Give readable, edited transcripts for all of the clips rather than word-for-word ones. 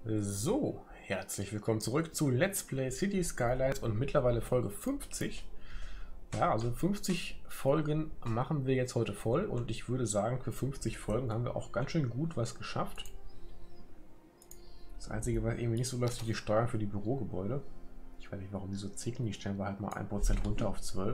So, herzlich willkommen zurück zu Let's Play Cities Skylines und mittlerweile Folge 50. Ja, also 50 Folgen machen wir jetzt heute voll und ich würde sagen, für 50 Folgen haben wir auch ganz schön gut was geschafft. Das Einzige, was irgendwie nicht so läuft, sind die Steuern für die Bürogebäude. Ich weiß nicht, warum die so zicken, die stellen wir halt mal 1% runter auf 12.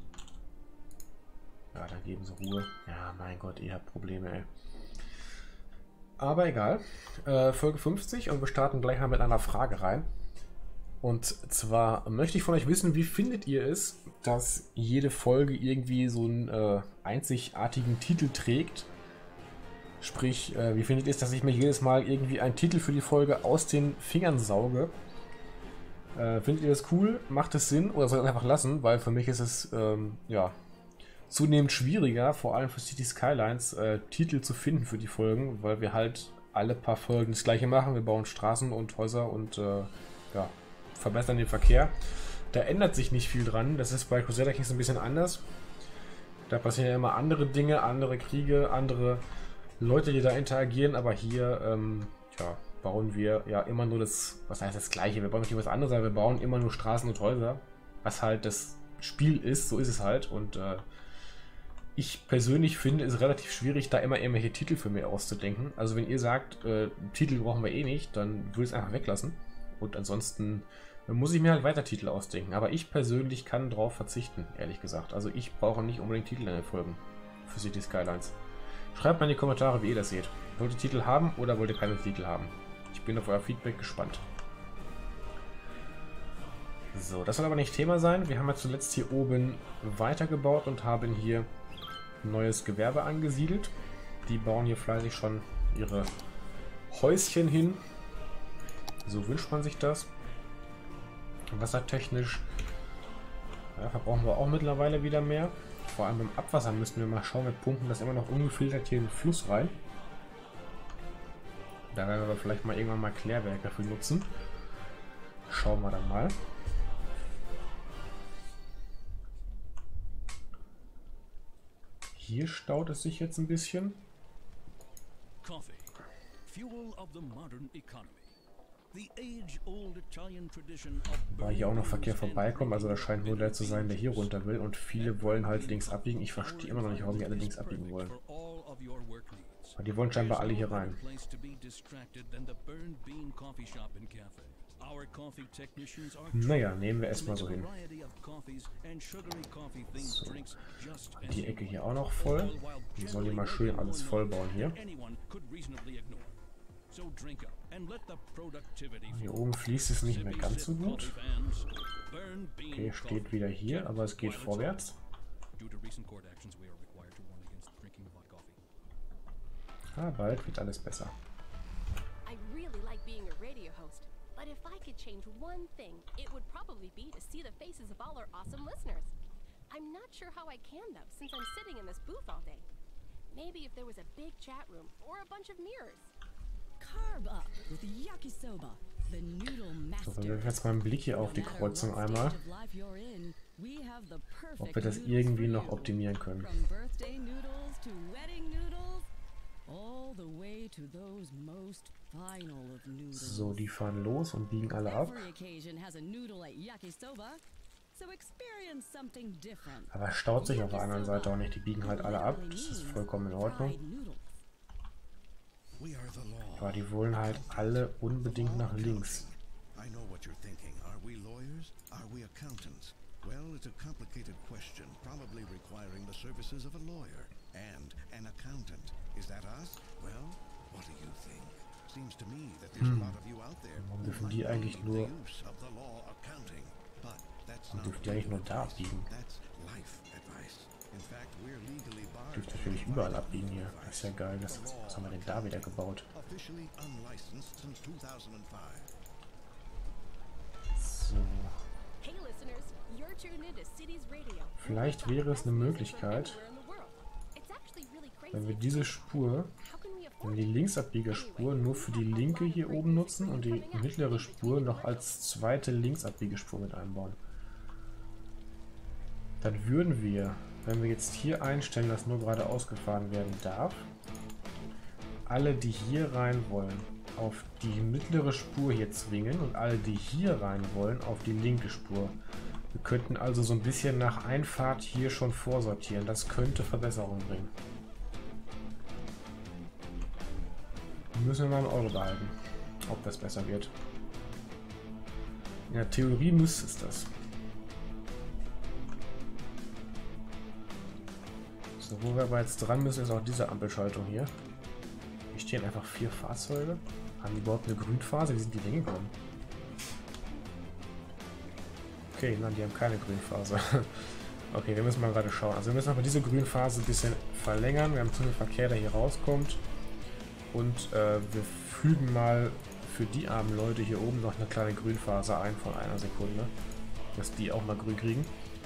Ja, dann geben sie Ruhe. Ja, mein Gott, ihr habt Probleme, ey. Aber egal, Folge 50 und wir starten gleich mal mit einer Frage rein. Und zwar möchte ich von euch wissen, wie findet ihr es, dass jede Folge irgendwie so einen einzigartigen Titel trägt? Sprich, wie findet ihr es, dass ich mir jedes Mal irgendwie einen Titel für die Folge aus den Fingern sauge? Findet ihr das cool? Macht es Sinn? Oder soll ich es einfach lassen? Weil für mich ist es, ja, zunehmend schwieriger, vor allem für Cities Skylines, Titel zu finden für die Folgen, weil wir halt alle paar Folgen das gleiche machen. Wir bauen Straßen und Häuser und ja, verbessern den Verkehr. Da ändert sich nicht viel dran. Das ist bei Crusader Kings ein bisschen anders. Da passieren ja immer andere Dinge, andere Kriege, andere Leute, die da interagieren, aber hier ja, bauen wir ja immer nur das, was heißt das Gleiche? Wir bauen nicht was anderes, aber wir bauen immer nur Straßen und Häuser, was halt das Spiel ist, so ist es halt. Und ich persönlich finde es relativ schwierig, da immer irgendwelche Titel für mich auszudenken. Also wenn ihr sagt, Titel brauchen wir eh nicht, dann würde ich es einfach weglassen. Und ansonsten muss ich mir halt weiter Titel ausdenken. Aber ich persönlich kann darauf verzichten, ehrlich gesagt. Also ich brauche nicht unbedingt Titel in den Folgen für Cities Skylines. Schreibt mal in die Kommentare, wie ihr das seht. Wollt ihr Titel haben oder wollt ihr keine Titel haben? Ich bin auf euer Feedback gespannt. So, das soll aber nicht Thema sein. Wir haben ja zuletzt hier oben weitergebaut und haben hier neues Gewerbe angesiedelt. Die bauen hier fleißig schon ihre Häuschen hin. So wünscht man sich das. Wassertechnisch ja, verbrauchen wir auch mittlerweile wieder mehr. Vor allem beim Abwasser müssen wir mal schauen. Wir pumpen das immer noch ungefiltert hier in den Fluss rein. Da werden wir vielleicht mal irgendwann mal Klärwerke für nutzen. Schauen wir dann mal. Hier staut es sich jetzt ein bisschen. Weil hier auch noch Verkehr vorbeikommt, also da scheint nur der zu sein, der hier runter will. Und viele wollen halt links abbiegen. Ich verstehe immer noch nicht, warum die alle links abbiegen wollen. Aber die wollen scheinbar alle hier rein. Naja, nehmen wir erstmal so hin. So. Die Ecke hier auch noch voll. Die sollen hier mal schön alles voll bauen hier. Hier oben fließt es nicht mehr ganz so gut. Okay, steht wieder hier, aber es geht vorwärts. Ah, bald wird alles besser. But if I could change one thing, it would probably be to see the faces of all our awesome listeners. I'm not sure how I can though, since I'm sitting in this booth all day. Maybe if there was a big chat room or a bunch of mirrors. Carb up with yakisoba, the noodle master. So, wir werfen jetzt mal einen Blick hier auf die Kreuzung einmal. Ob wir das irgendwie noch optimieren können. So, die fahren los und biegen alle ab. Aber es staut sich auf der anderen Seite auch nicht. Die biegen halt alle ab. Das ist vollkommen in Ordnung. Aber die wollen halt alle unbedingt nach links. Well, it's a complicated question, probably requiring the services of a lawyer and an accountant. Is that us? Well, what do you think? Seems to me that there's a lot of you out there Warum dürfen die eigentlich nur da abbiegen? Dürfte natürlich überall abbiegen hier. Das ist ja geil. Was haben wir denn da wieder gebaut? So. Vielleicht wäre es eine Möglichkeit, wenn wir diese Spur, wenn die Linksabbiegerspur nur für die linke hier oben nutzen und die mittlere Spur noch als zweite Linksabbiegerspur mit einbauen. Dann würden wir, wenn wir jetzt hier einstellen, dass nur geradeaus gefahren werden darf, alle, die hier rein wollen, auf die mittlere Spur hier zwingen und alle, die hier rein wollen, auf die linke Spur. Wir könnten also so ein bisschen nach Einfahrt hier schon vorsortieren. Das könnte Verbesserungen bringen. Müssen wir mal im Auge behalten, ob das besser wird. In der Theorie müsste es das. So, wo wir aber jetzt dran müssen, ist auch diese Ampelschaltung hier. Hier stehen einfach 4 Fahrzeuge. Haben die überhaupt eine Grünphase? Wie sind die denn gekommen? Okay, nein, die haben keine Grünphase. Okay, wir müssen mal gerade schauen. Also wir müssen aber diese Grünphase ein bisschen verlängern. Wir haben zu viel Verkehr, der hier rauskommt. Und wir fügen mal für die armen Leute hier oben noch eine kleine Grünphase ein von 1 Sekunde. Dass die auch mal grün kriegen.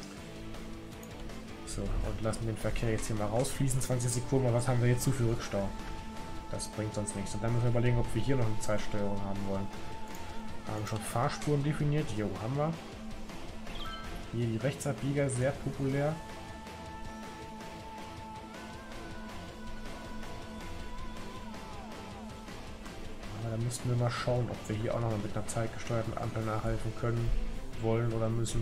So, und lassen den Verkehr jetzt hier mal rausfließen. 20 Sekunden, aber was haben wir jetzt zu viel Rückstau? Das bringt sonst nichts. Und dann müssen wir überlegen, ob wir hier noch eine Zeitsteuerung haben wollen. Haben schon Fahrspuren definiert. Jo, haben wir. Hier die Rechtsabbieger, sehr populär. Aber da müssten wir mal schauen, ob wir hier auch noch mal mit einer zeitgesteuerten Ampel nachhelfen können, wollen oder müssen.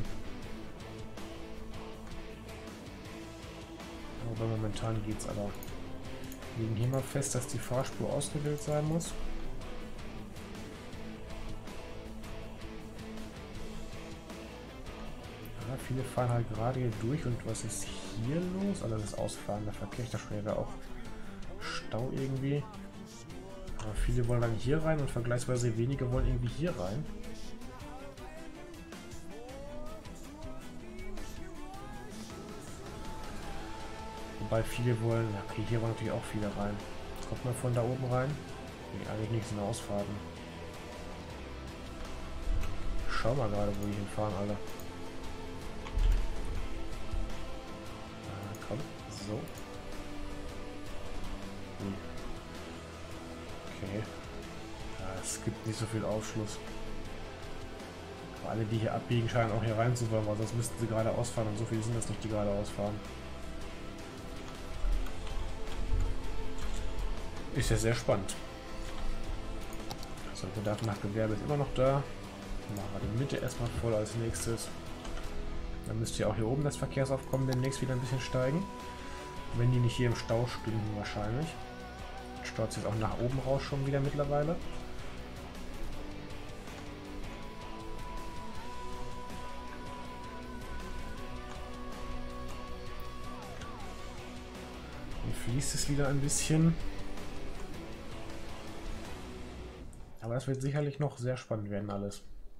Aber momentan geht's aber. Wir legen hier mal fest, dass die Fahrspur ausgewählt sein muss. Ja, viele fahren halt gerade hier durch. Und was ist hier los? Also das ist ausfahrender Verkehr. Da schon wieder auch Stau irgendwie. Aber viele wollen dann hier rein und vergleichsweise wenige wollen irgendwie hier rein. Wobei viele wollen, okay, hier wollen natürlich auch viele rein. Jetzt kommt man von da oben rein. Nee, eigentlich nichts in Ausfahrten. Schau mal gerade, wo die hinfahren alle. Komm, so. Okay. Ja, es gibt nicht so viel Aufschluss. Aber alle, die hier abbiegen, scheinen auch hier rein zu wollen, weil sonst müssten sie gerade ausfahren und so viele sind das nicht, die gerade ausfahren. Ist ja sehr spannend. Also Bedarf nach Gewerbe ist immer noch da. Dann machen wir die Mitte erstmal voll als nächstes. Dann müsste ja auch hier oben das Verkehrsaufkommen demnächst wieder ein bisschen steigen. Wenn die nicht hier im Stau stünden wahrscheinlich. Staut es jetzt auch nach oben raus schon wieder mittlerweile. Hier fließt es wieder ein bisschen. Aber das wird sicherlich noch sehr spannend werden alles.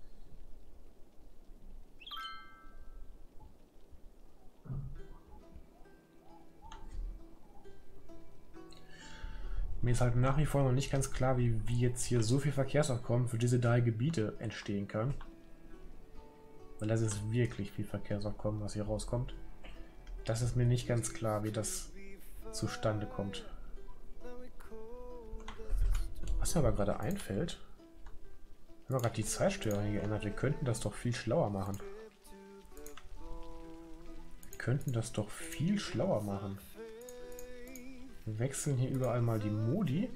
Mir ist halt nach wie vor noch nicht ganz klar, wie jetzt hier so viel Verkehrsaufkommen für diese 3 Gebiete entstehen kann. Weil das ist wirklich viel Verkehrsaufkommen, was hier rauskommt. Das ist mir nicht ganz klar, wie das zustande kommt. Was mir aber gerade einfällt, wir haben gerade die Zeitsteuerung geändert. Wir könnten das doch viel schlauer machen. Wir wechseln hier überall mal die Modi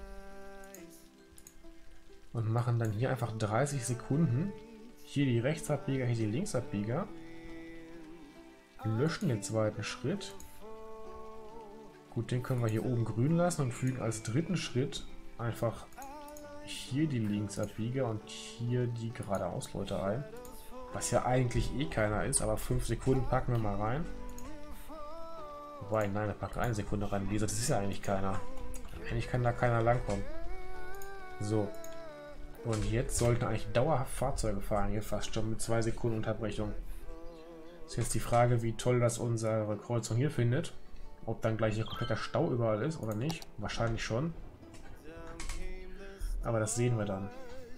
und machen dann hier einfach 30 Sekunden. Hier die Rechtsabbieger, hier die Linksabbieger. Löschen den zweiten Schritt. Gut, den können wir hier oben grün lassen und fügen als dritten Schritt einfach hier die Linksabbieger und hier die Geradeausleute ein. Was ja eigentlich eh keiner ist, aber 5 Sekunden packen wir mal rein. Wobei, nein, wir packen 1 Sekunde rein. Wie gesagt, das ist ja eigentlich keiner. Eigentlich kann da keiner langkommen. So. Und jetzt sollten eigentlich dauerhaft Fahrzeuge fahren, hier fast schon mit 2 Sekunden Unterbrechung. Ist jetzt die Frage, wie toll das unsere Kreuzung hier findet. Ob dann gleich ein kompletter Stau überall ist oder nicht. Wahrscheinlich schon. Aber das sehen wir dann.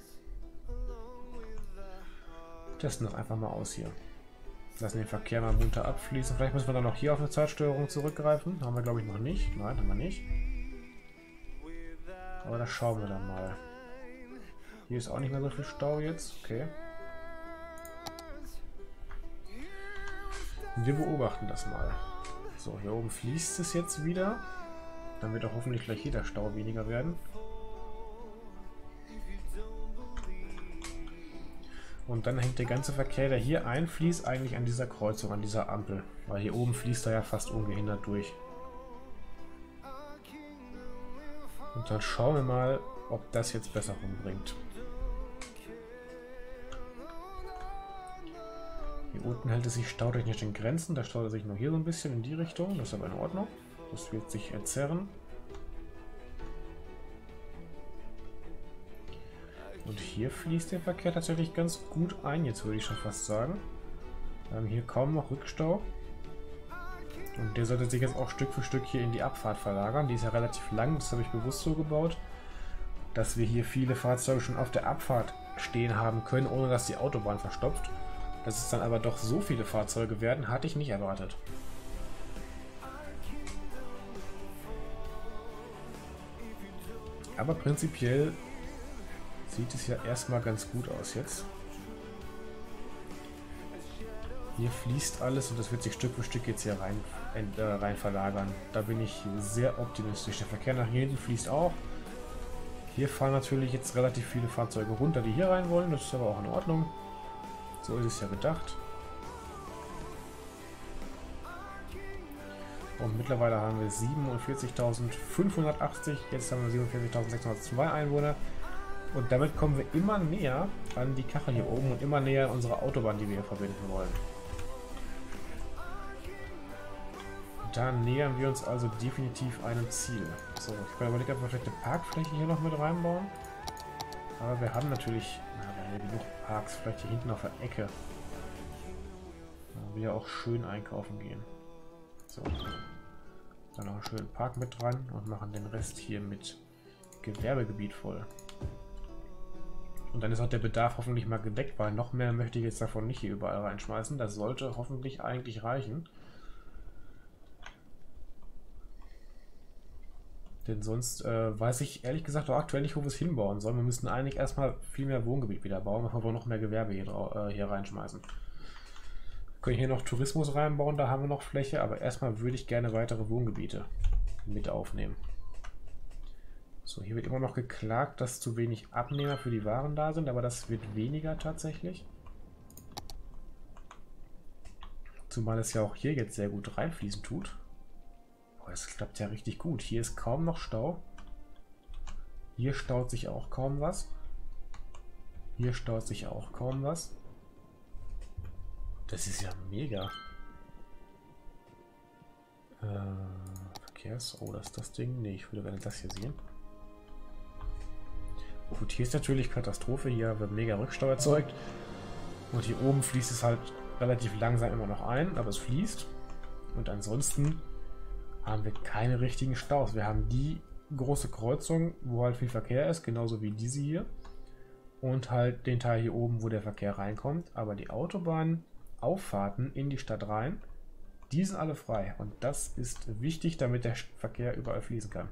Testen das einfach mal aus hier. Lassen den Verkehr mal munter abfließen. Vielleicht müssen wir dann noch hier auf eine Zeitsteuerung zurückgreifen. Haben wir glaube ich noch nicht. Nein, haben wir nicht. Aber das schauen wir dann mal. Hier ist auch nicht mehr so viel Stau jetzt. Okay. Wir beobachten das mal. So, hier oben fließt es jetzt wieder. Dann wird auch hoffentlich gleich jeder Stau weniger werden. Und dann hängt der ganze Verkehr, der hier einfließt, eigentlich an dieser Kreuzung, an dieser Ampel. Weil hier oben fließt er ja fast ungehindert durch. Und dann schauen wir mal, ob das jetzt besser rumbringt. Hier unten hält es sich stautechnisch in Grenzen. Da staut er sich nur hier so ein bisschen in die Richtung. Das ist aber in Ordnung. Das wird sich erzerren. Und hier fließt der Verkehr tatsächlich ganz gut ein, jetzt würde ich schon fast sagen. Wir haben hier kaum noch Rückstau. Und der sollte sich jetzt auch Stück für Stück hier in die Abfahrt verlagern. Die ist ja relativ lang, das habe ich bewusst so gebaut, dass wir hier viele Fahrzeuge schon auf der Abfahrt stehen haben können, ohne dass die Autobahn verstopft. Dass es dann aber doch so viele Fahrzeuge werden, hatte ich nicht erwartet. Aber prinzipiell sieht es ja erstmal ganz gut aus jetzt. Hier fließt alles und das wird sich Stück für Stück jetzt hier rein verlagern. Da bin ich sehr optimistisch. Der Verkehr nach hier hinten fließt auch. Hier fahren natürlich jetzt relativ viele Fahrzeuge runter, die hier rein wollen. Das ist aber auch in Ordnung. So ist es ja gedacht. Und mittlerweile haben wir 47.580. Jetzt haben wir 47.602 Einwohner. Und damit kommen wir immer näher an die Kachel hier oben und immer näher an unsere Autobahn, die wir hier verbinden wollen. Da nähern wir uns also definitiv einem Ziel. So, ich kann überlegen, ob wir vielleicht eine Parkfläche hier noch mit reinbauen. Aber wir haben natürlich genug Parks, vielleicht hier hinten auf der Ecke. Da wir ja auch schön einkaufen gehen. So. Dann noch einen schönen Park mit dran und machen den Rest hier mit Gewerbegebiet voll. Und dann ist auch der Bedarf hoffentlich mal gedeckt, weil noch mehr möchte ich jetzt davon nicht hier überall reinschmeißen. Das sollte hoffentlich eigentlich reichen. Denn sonst weiß ich ehrlich gesagt auch aktuell nicht, wo wir es hinbauen sollen. Wir müssten eigentlich erstmal viel mehr Wohngebiet wieder bauen, bevor wir noch mehr Gewerbe hier reinschmeißen. Wir können hier noch Tourismus reinbauen, da haben wir noch Fläche, aber erstmal würde ich gerne weitere Wohngebiete mit aufnehmen. So, hier wird immer noch geklagt, dass zu wenig Abnehmer für die Waren da sind, aber das wird weniger tatsächlich. Zumal es ja auch hier jetzt sehr gut reinfließen tut. Boah, das klappt ja richtig gut. Hier ist kaum noch Stau. Hier staut sich auch kaum was. Hier staut sich auch kaum was. Das ist ja mega. Oh, das ist das Ding. Ne, ich würde gerne das hier sehen. Gut, hier ist natürlich Katastrophe. Hier wird mega Rückstau erzeugt. Und hier oben fließt es halt relativ langsam immer noch ein, aber es fließt. Und ansonsten haben wir keine richtigen Staus. Wir haben die große Kreuzung, wo halt viel Verkehr ist, genauso wie diese hier. Und halt den Teil hier oben, wo der Verkehr reinkommt. Aber die Autobahnauffahrten in die Stadt rein, die sind alle frei. Und das ist wichtig, damit der Verkehr überall fließen kann.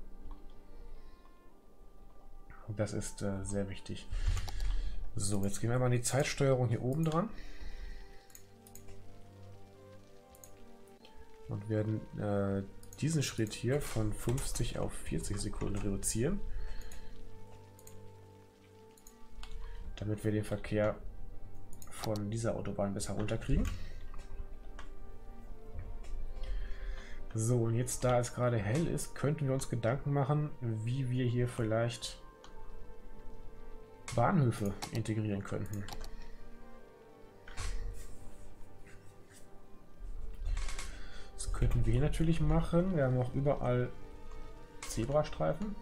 Das ist sehr wichtig. So, jetzt gehen wir mal an die Zeitsteuerung hier oben dran. Und werden diesen Schritt hier von 50 auf 40 Sekunden reduzieren. Damit wir den Verkehr von dieser Autobahn besser runterkriegen. So, und jetzt, da es gerade hell ist, könnten wir uns Gedanken machen, wie wir hier vielleicht Bahnhöfe integrieren könnten. Das könnten wir hier natürlich machen. Wir haben auch überall Zebrastreifen.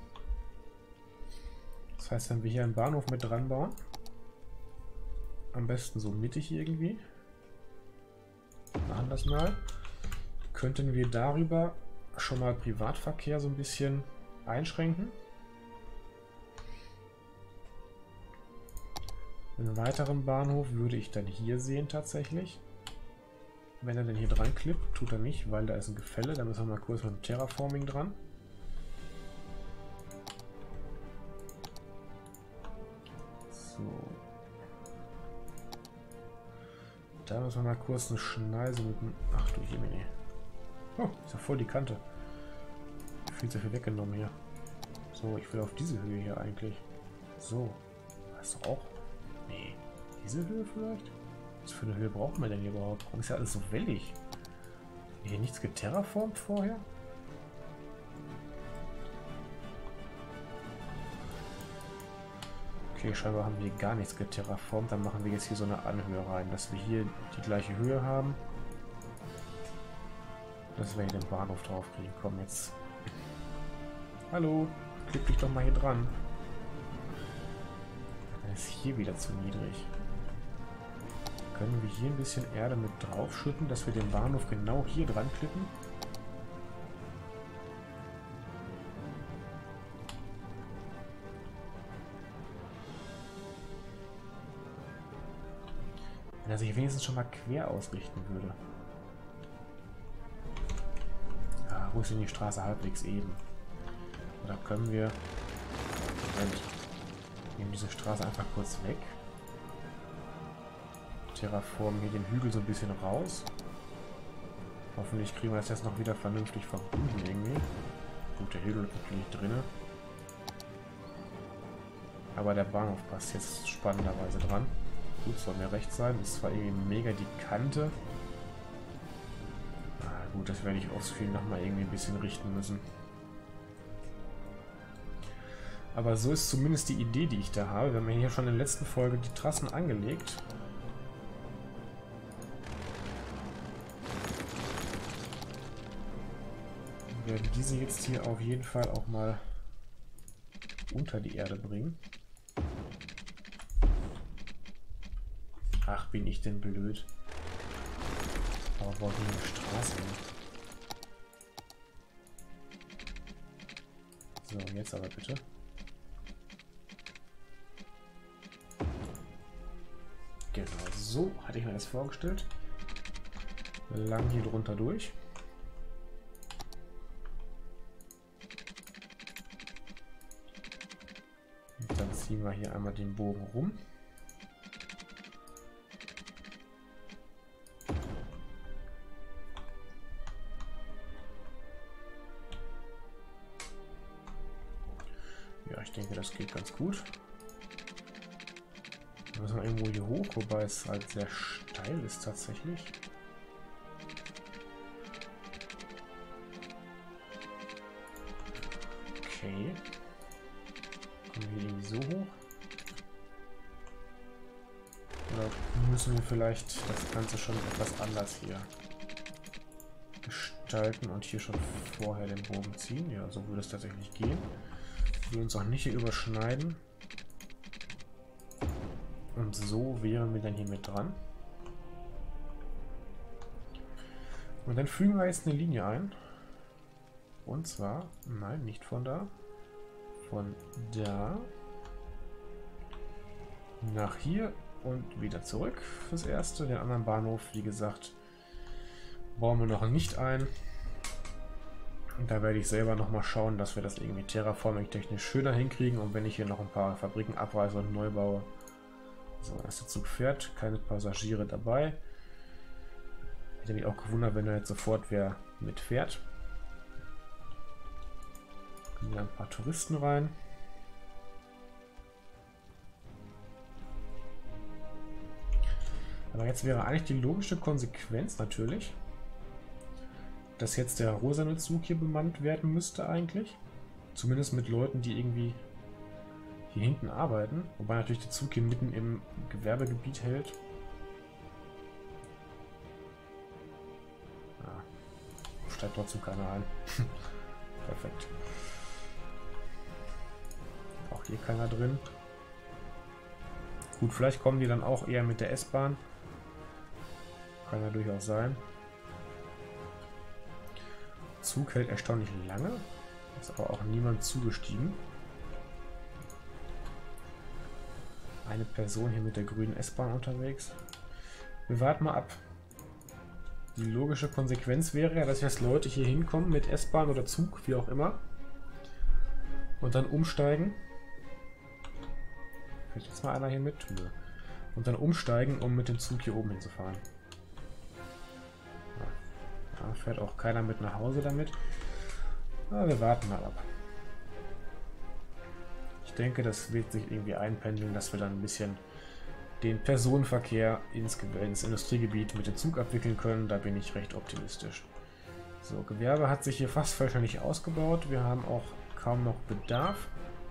Das heißt, wenn wir hier einen Bahnhof mit dran bauen, am besten so mittig irgendwie, machen das mal, könnten wir darüber schon mal Privatverkehr so ein bisschen einschränken. Einen weiteren Bahnhof würde ich dann hier sehen tatsächlich. Wenn er denn hier dran klippt, tut er nicht, weil da ist ein Gefälle. Da müssen wir mal kurz mit dem Terraforming dran. So. Da müssen wir mal kurz eine Schneise mit dem... Ach du Jemine. Oh, ist ja voll die Kante. Viel zu viel weggenommen hier. So, ich will auf diese Höhe hier eigentlich. So. Weißt du auch? Nee. Diese Höhe vielleicht? Was für eine Höhe brauchen wir denn hier überhaupt? Warum ist ja alles so wellig? Hier nichts geterraformt vorher? Okay, scheinbar haben wir gar nichts geterraformt. Dann machen wir jetzt hier so eine Anhöhe rein, dass wir hier die gleiche Höhe haben. Dass wir hier den Bahnhof drauf kriegen. Komm jetzt. Hallo, klick dich doch mal hier dran. Dann ist hier wieder zu niedrig. Können wir hier ein bisschen Erde mit draufschütten, dass wir den Bahnhof genau hier dran klippen? Wenn er sich wenigstens schon mal quer ausrichten würde. Ja, wo ist denn die Straße halbwegs eben? Oder können wir... Moment. Nehmen diese Straße einfach kurz weg. Terraformen hier den Hügel so ein bisschen raus. Hoffentlich kriegen wir das jetzt noch wieder vernünftig verbunden irgendwie. Gut, der Hügel ist natürlich drin. Aber der Bahnhof passt jetzt spannenderweise dran. Gut, soll mir recht sein. Ist zwar irgendwie mega die Kante. Ah, gut, das werde ich ausführen nochmal irgendwie ein bisschen richten müssen. Aber so ist zumindest die Idee, die ich da habe. Wir haben ja hier schon in der letzten Folge die Trassen angelegt. Wir werden diese jetzt hier auf jeden Fall auch mal unter die Erde bringen. Ach, bin ich denn blöd. Aber wo hier eine Straße hin? So, jetzt aber bitte. Genau, so hatte ich mir das vorgestellt. Lang hier drunter durch. Und dann ziehen wir hier einmal den Bogen rum. Ja, ich denke, das geht ganz gut. Da müssen wir irgendwo hier hoch, wobei es halt sehr steil ist tatsächlich. Okay. Kommen wir irgendwie so hoch? Oder müssen wir vielleicht das Ganze schon etwas anders hier gestalten und hier schon vorher den Bogen ziehen? Ja, so würde es tatsächlich gehen. Wir uns auch nicht hier überschneiden. Und so wären wir dann hier mit dran. Und dann fügen wir jetzt eine Linie ein. Und zwar, nein, nicht von da. Von da nach hier und wieder zurück fürs Erste. Den anderen Bahnhof, wie gesagt, bauen wir noch nicht ein. Und da werde ich selber noch mal schauen, dass wir das irgendwie terraforming-technisch schöner hinkriegen. Und wenn ich hier noch ein paar Fabriken abreiße und neu baue. So, erster Zug fährt, keine Passagiere dabei. Hätte mich auch gewundert, wenn da jetzt sofort wer mitfährt. Kommen hier ein paar Touristen rein. Aber jetzt wäre eigentlich die logische Konsequenz natürlich, dass jetzt der rosane Zug hier bemannt werden müsste eigentlich. Zumindest mit Leuten, die irgendwie hier hinten arbeiten. Wobei natürlich der Zug hier mitten im Gewerbegebiet hält. Steigt trotzdem keiner ein. Perfekt. Auch hier keiner drin. Gut, vielleicht kommen die dann auch eher mit der S-Bahn. Kann ja durchaus sein. Zug hält erstaunlich lange. Ist aber auch niemand zugestiegen. Eine Person hier mit der grünen S-Bahn unterwegs. Wir warten mal ab. Die logische Konsequenz wäre ja, dass jetzt Leute hier hinkommen mit S-Bahn oder Zug, wie auch immer. Und dann umsteigen. Fährt jetzt mal einer hier mit? Nö. Und dann umsteigen, um mit dem Zug hier oben hinzufahren. Ja, da fährt auch keiner mit nach Hause damit. Aber wir warten mal ab. Ich denke, das wird sich irgendwie einpendeln, dass wir dann ein bisschen den Personenverkehr ins Industriegebiet mit dem Zug abwickeln können. Da bin ich recht optimistisch. So, Gewerbe hat sich hier fast vollständig ausgebaut. Wir haben auch kaum noch Bedarf.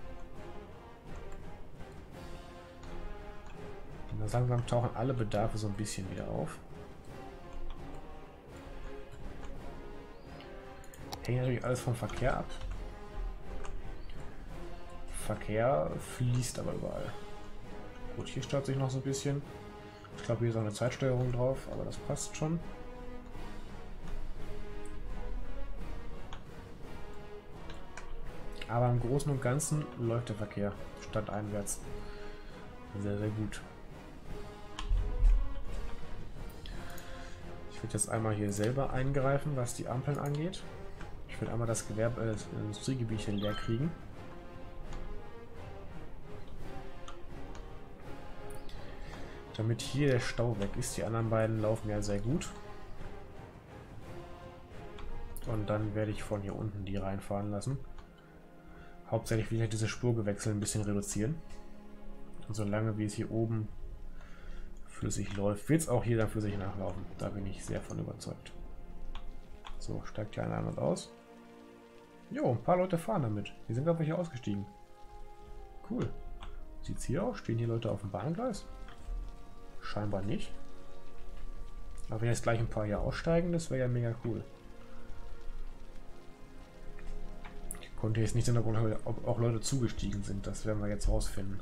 Und langsam tauchen alle Bedarfe so ein bisschen wieder auf. Hängt natürlich alles vom Verkehr ab. Verkehr fließt aber überall. Gut, hier staut sich noch so ein bisschen. Ich glaube, hier ist auch eine Zeitsteuerung drauf, aber das passt schon. Aber im Großen und Ganzen läuft der Verkehr standeinwärts sehr, sehr gut. Ich werde jetzt einmal hier selber eingreifen, was die Ampeln angeht. Ich will einmal das Industriegebiet hier leer kriegen. Damit hier der Stau weg ist. Die anderen beiden laufen ja sehr gut. Und dann werde ich von hier unten die reinfahren lassen. Hauptsächlich will ich diese Spurgewechsel ein bisschen reduzieren. Und solange wie es hier oben flüssig läuft, wird es auch hier dann flüssig nachlaufen. Da bin ich sehr von überzeugt. So, steigt hier einer ein und aus. Jo, ein paar Leute fahren damit. Die sind aber hier ausgestiegen. Cool. Sieht's hier aus? Stehen hier Leute auf dem Bahngleis? Scheinbar nicht. Aber wenn jetzt gleich ein paar hier aussteigen, das wäre ja mega cool. Ich konnte jetzt nicht sehen, ob auch Leute zugestiegen sind. Das werden wir jetzt rausfinden.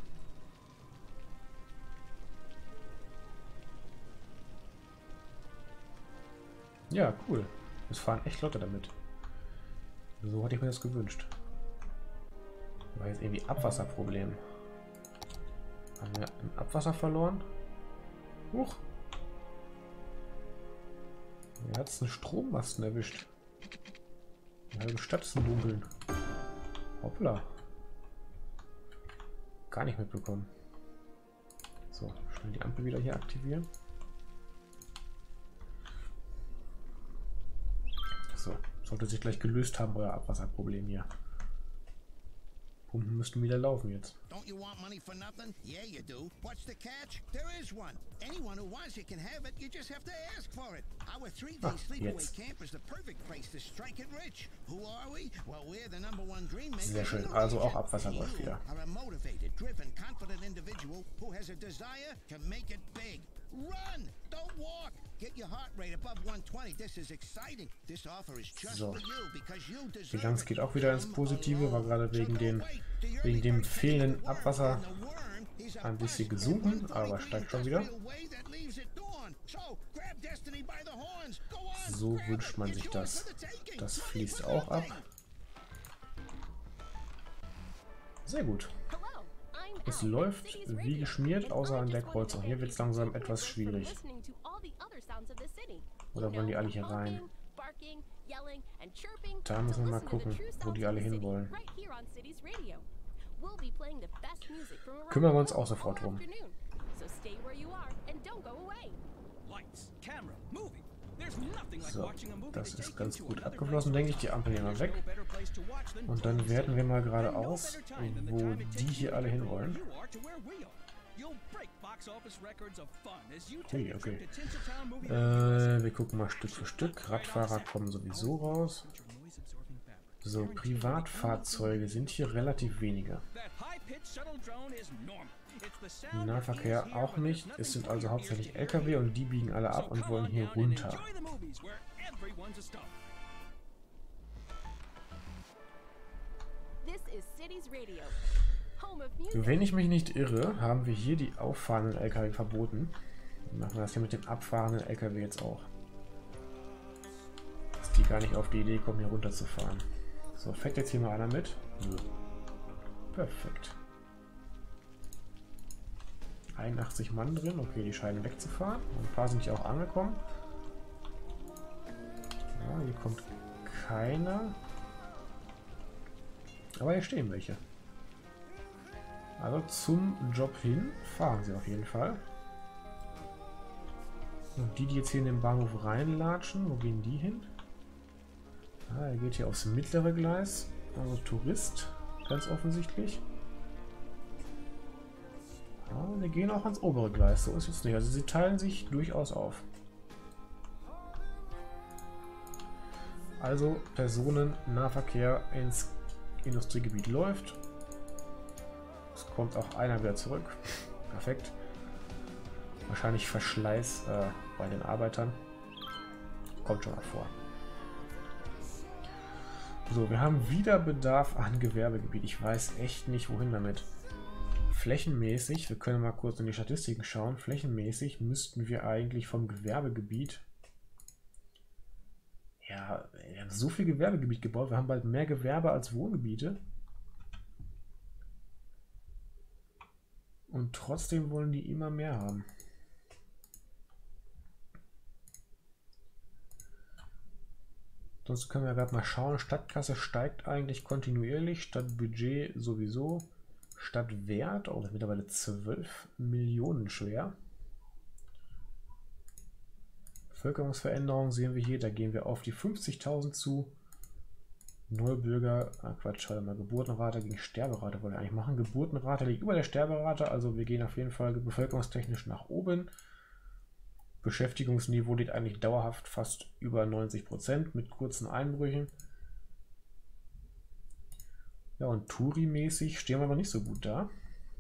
Ja, cool. Es fahren echt Leute damit. So hatte ich mir das gewünscht. War jetzt irgendwie Abwasserproblem. Haben wir ein Abwasser verloren? Huch. Mir hat es einen Strommasten erwischt. Die halbe Stadt ist im Dunkeln. Hoppla. Gar nicht mitbekommen. So, schnell die Ampel wieder hier aktivieren. So, sollte sich gleich gelöst haben, euer Abwasserproblem hier. Pumpen müssten wieder laufen jetzt. Don't you want money for nothing? Yeah, you do. What's the catch? There is one. Anyone who wants it can have it. You just have to ask for it. Our 3-day sleepaway camp is the perfect place to strike it rich. Who are we? Well, we're the #1 dream maker. Sehr schön. Also auch Abwasser läuft wieder. Are a motivated, driven, confident individual who has a desire to make it big. Run! Don't walk! Get your heart rate above 120. This is exciting. This offer is just for you because you deserve it. Bilanz geht auch wieder ins Positive, war gerade wegen dem fehlenden Abwasser ein bisschen gesunken, aber steigt schon wieder. So wünscht man sich das. Das fließt auch ab. Sehr gut. Es läuft wie geschmiert, außer an der Kreuzung. Hier wird es langsam etwas schwierig. Oder wollen die alle hier rein? Da müssen wir mal gucken, wo die alle hinwollen. Kümmern wir uns auch sofort drum. So, das ist ganz gut abgeflossen, denke ich. Die Ampel hier mal weg. Und dann werten wir mal geradeaus, wo die hier alle hinwollen. Hui, okay. Wir gucken mal Stück für Stück. Radfahrer kommen sowieso raus. So, Privatfahrzeuge sind hier relativ wenige. Nahverkehr auch nicht. Es sind also hauptsächlich LKW und die biegen alle ab und wollen hier runter. Wenn ich mich nicht irre, haben wir hier die auffahrenden LKW verboten. Dann machen wir das hier mit den abfahrenden LKW jetzt auch. Dass die gar nicht auf die Idee kommen, hier runter zu fahren. So, fährt jetzt hier mal einer mit? Nö. Perfekt. 81 Mann drin. Okay, die scheinen wegzufahren. Ein paar sind hier auch angekommen. Ja, hier kommt keiner. Aber hier stehen welche. Also zum Job hin fahren sie auf jeden Fall. Und die jetzt hier in den Bahnhof reinlatschen, wo gehen die hin? Ah, er geht hier aufs mittlere Gleis. Also Tourist, ganz offensichtlich. Ah, der gehen auch ans obere Gleis. So ist es nicht. Also sie teilen sich durchaus auf. Also Personennahverkehr ins Industriegebiet läuft. Es kommt auch einer wieder zurück. Perfekt. Wahrscheinlich Verschleiß bei den Arbeitern. Kommt schon mal vor. So, wir haben wieder Bedarf an Gewerbegebiet. Ich weiß echt nicht, wohin damit. Flächenmäßig, wir können mal kurz in die Statistiken schauen. Flächenmäßig müssten wir eigentlich vom Gewerbegebiet... Ja, wir haben so viel Gewerbegebiet gebaut. Wir haben bald mehr Gewerbe als Wohngebiete. Und trotzdem wollen die immer mehr haben. Sonst können wir gerade mal schauen. Stadtkasse steigt eigentlich kontinuierlich. Stadtbudget sowieso. Stadtwert, oh, das ist mittlerweile 12 Millionen schwer. Bevölkerungsveränderung sehen wir hier. Da gehen wir auf die 50.000 zu. Neubürger, Quatsch, warte mal, Geburtenrate gegen Sterberate wollen wir eigentlich machen. Geburtenrate liegt über der Sterberate, also wir gehen auf jeden Fall bevölkerungstechnisch nach oben. Beschäftigungsniveau liegt eigentlich dauerhaft fast über 90% mit kurzen Einbrüchen. Ja, und Touri-mäßig stehen wir noch nicht so gut da.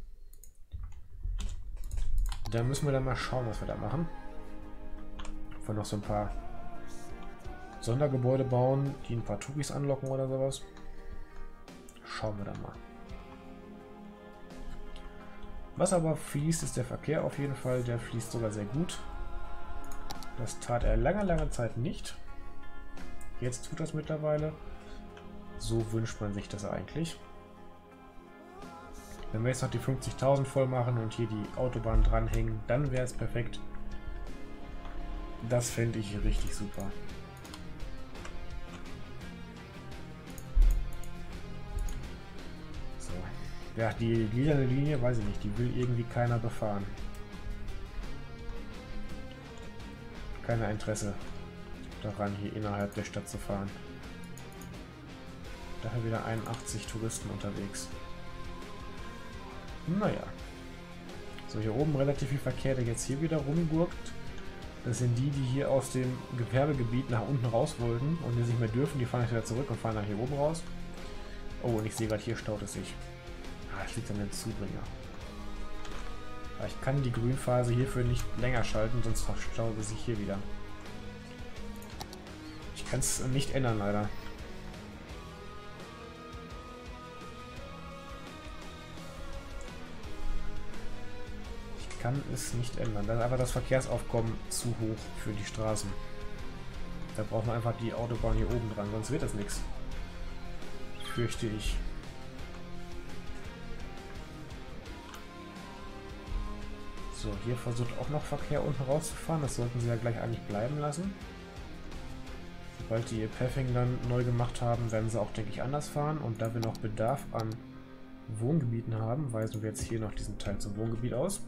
Da müssen wir dann mal schauen, was wir da machen. Ob wir noch so ein paar Sondergebäude bauen, die ein paar Touris anlocken oder sowas. Schauen wir dann mal. Was aber fließt, ist der Verkehr auf jeden Fall. Der fließt sogar sehr gut. Das tat er lange Zeit nicht. Jetzt tut das mittlerweile. So wünscht man sich das eigentlich. Wenn wir jetzt noch die 50.000 voll machen und hier die Autobahn dranhängen, dann wäre es perfekt. Das fände ich richtig super. So. Ja, die lilane Linie, weiß ich nicht, die will irgendwie keiner befahren. Kein Interesse daran, hier innerhalb der Stadt zu fahren. Daher wieder 81 Touristen unterwegs. Naja. So, hier oben relativ viel Verkehr, der jetzt hier wieder rumgurkt. Das sind die, die hier aus dem Gewerbegebiet nach unten raus wollten und die nicht mehr dürfen. Die fahren jetzt wieder zurück und fahren dann hier oben raus. Oh, und ich sehe gerade, hier staut es sich. Ah, das liegt an den Zubringer. Aber ich kann die Grünphase hierfür nicht länger schalten, sonst verstaut es sich hier wieder. Ich kann es nicht ändern, leider. Kann es nicht ändern. Dann ist einfach das Verkehrsaufkommen zu hoch für die Straßen. Da brauchen wir einfach die Autobahn hier oben dran, sonst wird das nichts. Fürchte ich. So, hier versucht auch noch Verkehr unten rauszufahren. Das sollten sie ja gleich eigentlich bleiben lassen. Sobald die ihr Pathing dann neu gemacht haben, werden sie auch, denke ich, anders fahren. Und da wir noch Bedarf an Wohngebieten haben, weisen wir jetzt hier noch diesen Teil zum Wohngebiet aus.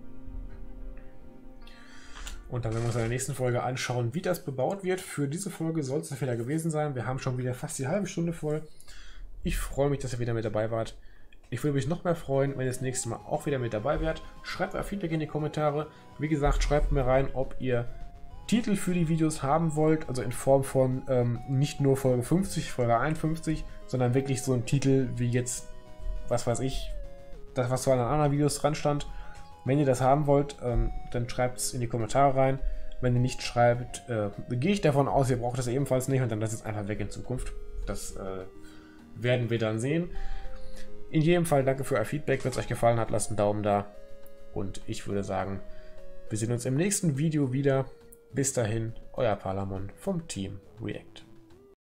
Und dann werden wir uns in der nächsten Folge anschauen, wie das bebaut wird. Für diese Folge soll es das wieder gewesen sein. Wir haben schon wieder fast die halbe Stunde voll. Ich freue mich, dass ihr wieder mit dabei wart. Ich würde mich noch mehr freuen, wenn ihr das nächste Mal auch wieder mit dabei wärt. Schreibt euer Feedback in die Kommentare. Wie gesagt, schreibt mir rein, ob ihr Titel für die Videos haben wollt. Also in Form von nicht nur Folge 50, Folge 51, sondern wirklich so ein Titel wie jetzt, was weiß ich, das, was so an anderen Videos dran stand. Wenn ihr das haben wollt, dann schreibt es in die Kommentare rein. Wenn ihr nicht schreibt, gehe ich davon aus, ihr braucht das ebenfalls nicht und dann lasst es einfach weg in Zukunft. Das werden wir dann sehen. In jedem Fall danke für euer Feedback. Wenn es euch gefallen hat, lasst einen Daumen da. Und ich würde sagen, wir sehen uns im nächsten Video wieder. Bis dahin, euer Palamon vom Team React.